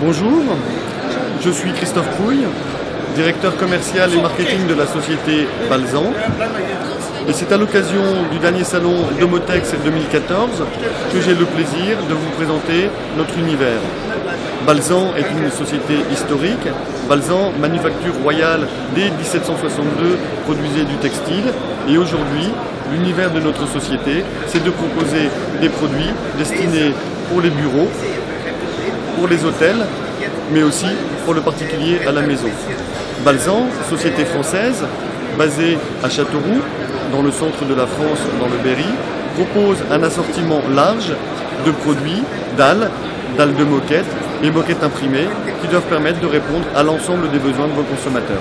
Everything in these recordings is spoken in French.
Bonjour, je suis Christophe Pouille, directeur commercial et marketing de la société Balsan. Et c'est à l'occasion du dernier salon Domotex 2014 que j'ai le plaisir de vous présenter notre univers. Balsan est une société historique. Balsan, manufacture royale dès 1762, produisait du textile. Et aujourd'hui, l'univers de notre société, c'est de proposer des produits destinés pour les bureaux, pour les hôtels, mais aussi pour le particulier à la maison. Balsan, société française, basée à Châteauroux, dans le centre de la France, dans le Berry, propose un assortiment large de produits, dalles de moquettes et moquettes imprimées qui doivent permettre de répondre à l'ensemble des besoins de vos consommateurs.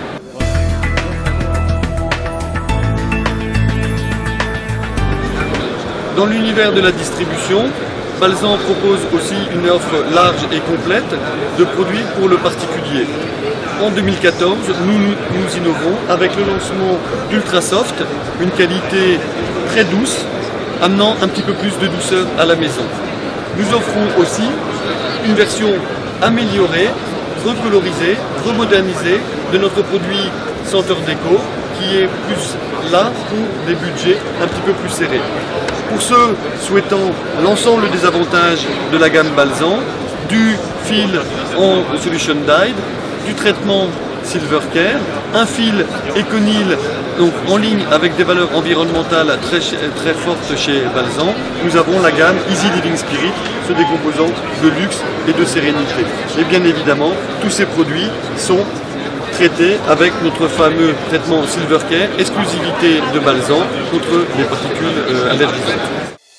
Dans l'univers de la distribution, Balsan propose aussi une offre large et complète de produits pour le particulier. En 2014, nous innovons avec le lancement d'Ultrasoft, une qualité très douce, amenant un petit peu plus de douceur à la maison. Nous offrons aussi une version améliorée, recolorisée, remodernisée de notre produit Senteur Déco, qui est plus là pour des budgets un petit peu plus serrés. Pour ceux souhaitant l'ensemble des avantages de la gamme Balsan, du fil en solution dyed, du traitement Silver Care, un fil Econyl donc en ligne avec des valeurs environnementales très fortes chez Balsan, nous avons la gamme Easy Living Spirit, se décomposant de luxe et de sérénité. Et bien évidemment, tous ces produits sont traités avec notre fameux traitement Silver Care, exclusivité de Balsan contre les particules allergisantes.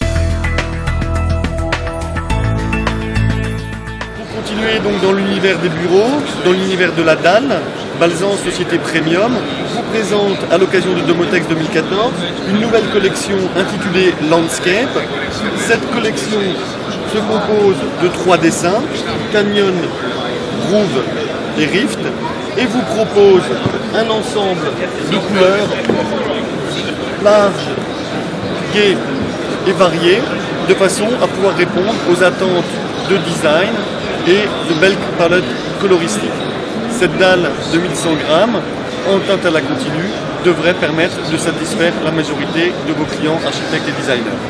Pour continuer donc dans l'univers des bureaux, dans l'univers de la dalle, Balsan, société premium, vous présente à l'occasion de Domotex 2014 une nouvelle collection intitulée Landscape. Cette collection se compose de 3 dessins, Canyon, Groove et Rift, et vous propose un ensemble de couleurs larges, gaies et variées, de façon à pouvoir répondre aux attentes de design et de belles palettes coloristiques. Cette dalle de 1100 grammes, en teinte à la continue, devrait permettre de satisfaire la majorité de vos clients architectes et designers.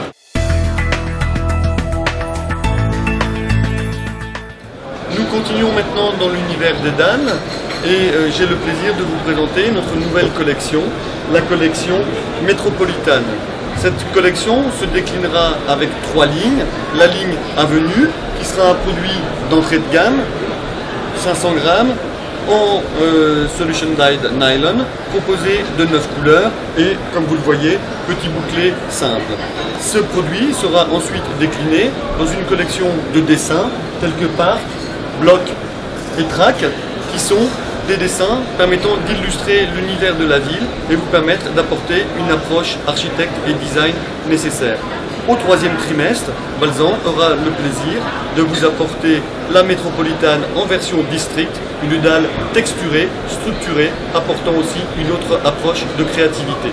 Nous continuons maintenant dans l'univers des dalles et j'ai le plaisir de vous présenter notre nouvelle collection, la collection Métropolitane. Cette collection se déclinera avec 3 lignes. La ligne Avenue, qui sera un produit d'entrée de gamme, 500 grammes, en solution dyed nylon, composé de 9 couleurs et, comme vous le voyez, petit bouclé simple. Ce produit sera ensuite décliné dans une collection de dessins tels que Parc, Bloc et Track, qui sont des dessins permettant d'illustrer l'univers de la ville et vous permettre d'apporter une approche architecte et design nécessaire. Au 3e trimestre, Balsan aura le plaisir de vous apporter la Métropolitane en version district, une dalle texturée, structurée, apportant aussi une autre approche de créativité.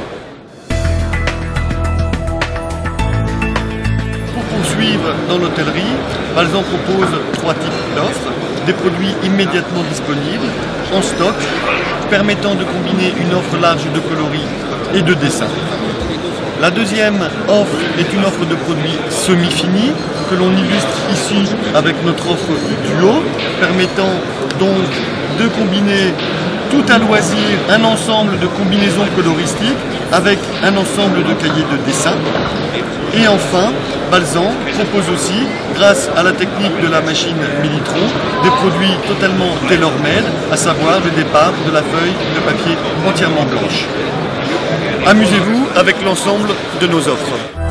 Pour poursuivre dans l'hôtellerie, Balsan propose 3 types d'offres. Des produits immédiatement disponibles, en stock, permettant de combiner une offre large de coloris et de dessins. La deuxième offre est une offre de produits semi-finis que l'on illustre ici avec notre offre duo, permettant donc de combiner tout à loisir un ensemble de combinaisons coloristiques avec un ensemble de cahiers de dessin. Et enfin, Balsan propose aussi, grâce à la technique de la machine Millitron, des produits totalement tailor-made, à savoir le départ de la feuille de papier entièrement blanche. Amusez-vous avec l'ensemble de nos offres.